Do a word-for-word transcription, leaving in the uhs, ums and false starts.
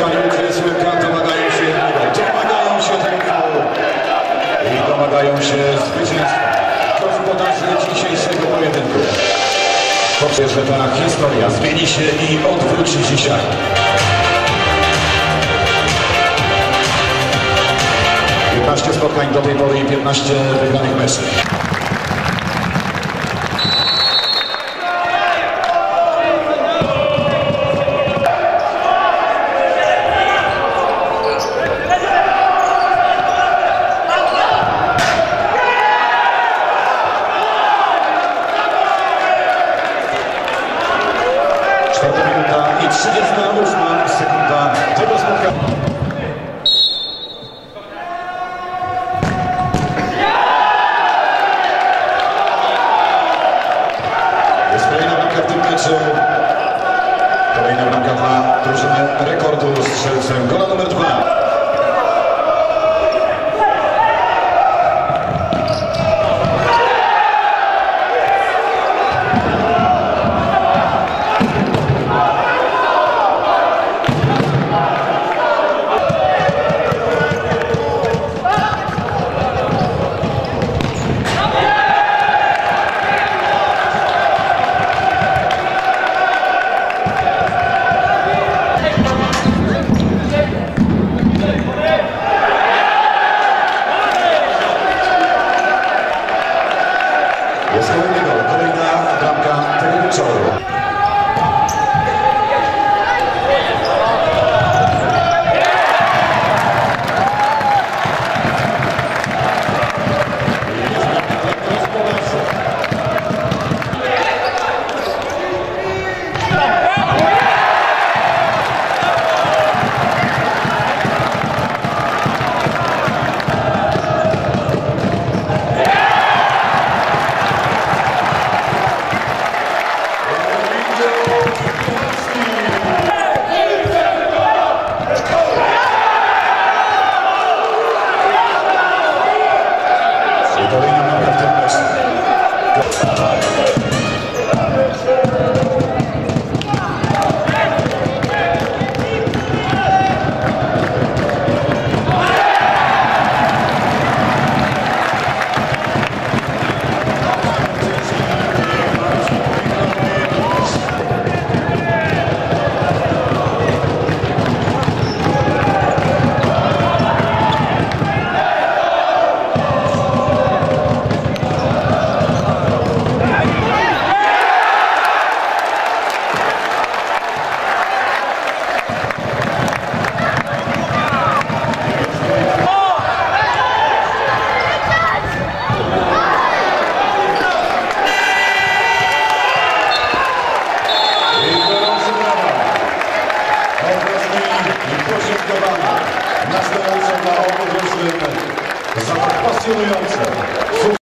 ludzie z Łęka domagają się jednego, domagają się tego i domagają się zwycięstwa. Gospodarze dzisiejszego pojedynku. Poprzez, że ta historia zmieni się i odwróci dzisiaj. piętnaście spotkań do tej pory i piętnaście wygranych meczów. Czwarta minuta i trzydziesta ósma sekunda tego spotkania. Jest kolejna bramka w tym meczu. Kolejna bramka dla drużyny rekordu strzelcem gola numer dwa. Jest kolejny gol, kolejna bramka tego wieczoru. Kolejna bramka w tym meczu. Podziękowania na stojące dla obu drużyn za tak pasjonujące